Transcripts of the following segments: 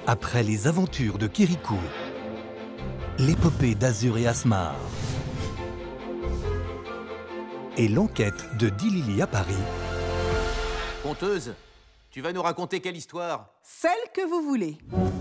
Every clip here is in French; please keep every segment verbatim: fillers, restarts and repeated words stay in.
Après les aventures de Kirikou, l'épopée d'Azur et Asmar et l'enquête de Dilili à Paris. Conteuse, tu vas nous raconter quelle histoire? Celle que vous voulez.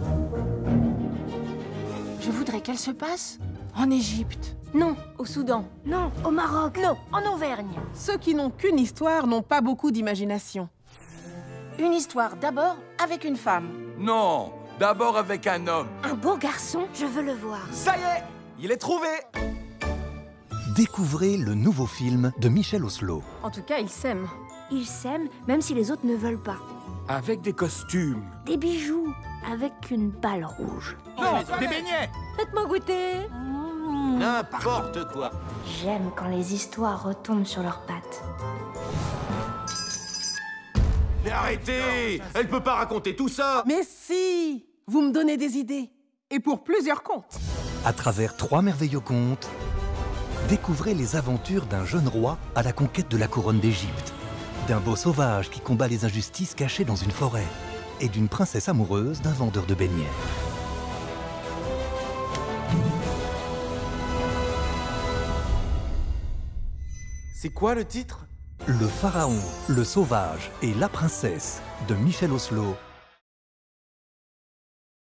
Je voudrais qu'elle se passe en Égypte. Non, au Soudan. Non, au Maroc. Non, en Auvergne. Ceux qui n'ont qu'une histoire n'ont pas beaucoup d'imagination. Une histoire d'abord avec une femme. Non, d'abord avec un homme. Un beau garçon, je veux le voir. Ça y est, il est trouvé. Découvrez le nouveau film de Michel Oslo. En tout cas, ils s'aiment. Ils s'aiment, même si les autres ne veulent pas. Avec des costumes. Des bijoux, avec une balle rouge. Non, des beignets. Faites-moi goûter. N'importe quoi. J'aime quand les histoires retombent sur leurs pattes. Mais arrêtez! Elle peut pas raconter tout ça! Mais si! Vous me donnez des idées. Et pour plusieurs contes. À travers trois merveilleux contes, découvrez les aventures d'un jeune roi à la conquête de la couronne d'Égypte, d'un beau sauvage qui combat les injustices cachées dans une forêt, et d'une princesse amoureuse d'un vendeur de beignets. C'est quoi le titre? Le pharaon, le sauvage et la princesse de Michel Oslo